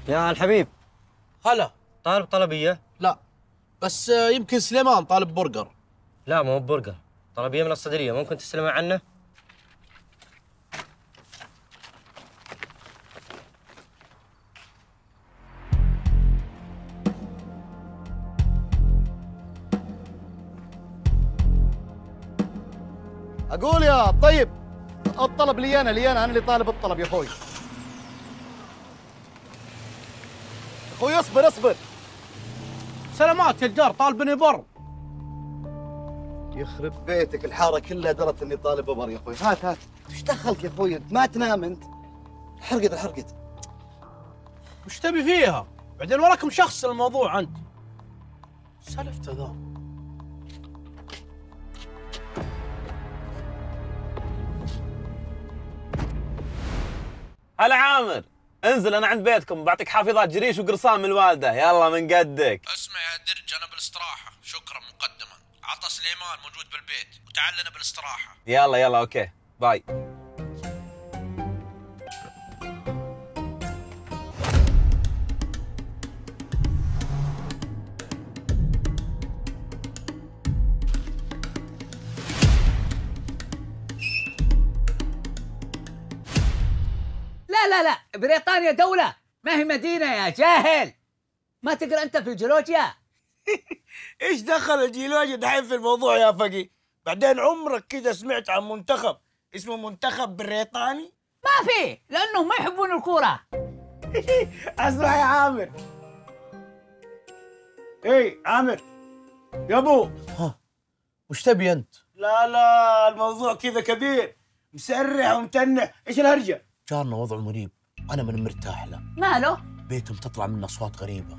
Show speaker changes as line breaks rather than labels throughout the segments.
يا الحبيب.
هلا.
طالب طلبية؟
لا بس يمكن سليمان طالب برجر.
لا مو برجر، طلبية من الصيدلية، ممكن تستلمها عنه؟
اقول يا طيب، الطلب لي انا اللي طالب الطلب يا اخوي. اخوي اصبر.
سلامات يا تجار، طالبني بر.
يخرب بيتك، الحاره كلها درت اني طالب ببر يا اخوي. هات ايش دخلك يا اخوي؟ انت ما تنام انت. الحرقت.
وش تبي فيها؟ بعدين وراك مشخص الموضوع انت. سلفته ذا.
هلا عامر، انزل انا عند بيتكم بعطيك حافظات جريش وقرصان من الوالده، يلا من قدك.
اسمع يا درج، انا بالاستراحه، شكرا مقدما. عطى سليمان موجود بالبيت وتعال لنا بالاستراحه.
يلا اوكي باي.
لا بريطانيا دولة ما هي مدينة يا جاهل. ما تقرأ أنت في الجيولوجيا؟
ايش دخل الجيولوجيا دحين في الموضوع يا فقي؟ بعدين عمرك كذا سمعت عن منتخب اسمه منتخب بريطاني؟
ما في، لأنهم ما يحبون الكورة.
اسمع يا عامر. ايه عامر يا ابو.
وش تبي انت؟
لا الموضوع كذا كبير، مسرح ومتنح، ايش الهرجه؟
جارنا وضعه مريب، انا من مرتاح له.
ماله؟
بيتهم تطلع منه اصوات غريبه.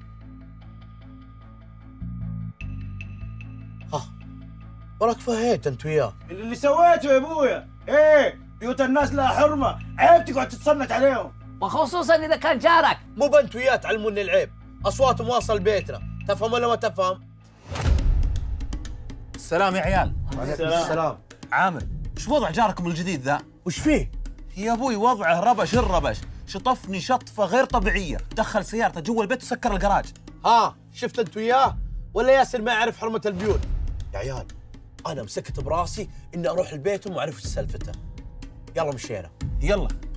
وراك فهيت انت وياه.
اللي سويته يا ابويا. ايه بيوت الناس لها حرمه، عيب تقعد تتصنت عليهم.
وخصوصا إذا كان جارك.
مو بنت وياه تعلموني العيب، اصواتهم واصل بيتنا، تفهم ولا ما تفهم؟
السلام يا عيال.
السلام.
عامر، ايش وضع جاركم الجديد ذا؟
وش فيه؟
يا ابوي وضعه ربش الربش، شطفني شطفه غير طبيعيه، دخل سيارته جوا البيت وسكر الجراج.
شفت انت وياه ولا ياسر ما يعرف حرمه البيوت؟ يا عيال انا مسكت براسي اني اروح لبيتهم واعرف ايش سالفته. يلا مشينا.
يلا.